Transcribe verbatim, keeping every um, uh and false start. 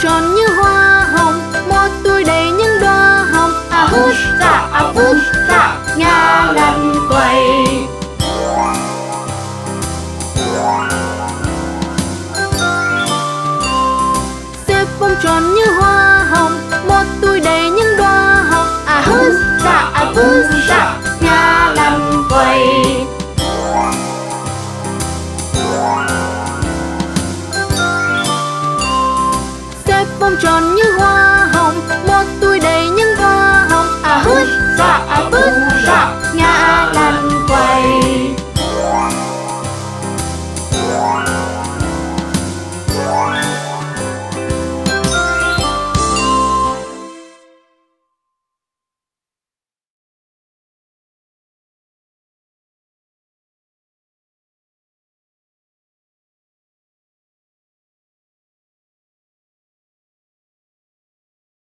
tròn như hoa hồng, một túi đầy những đóa hồng. À hút ra, à vút ra, ngả lăn quay. Xếp vòng tròn như hoa hồng, một túi đầy những đóa hồng. À hút ra, à vút ra, ngả lăn quay. Xếp vòng tròn như hoa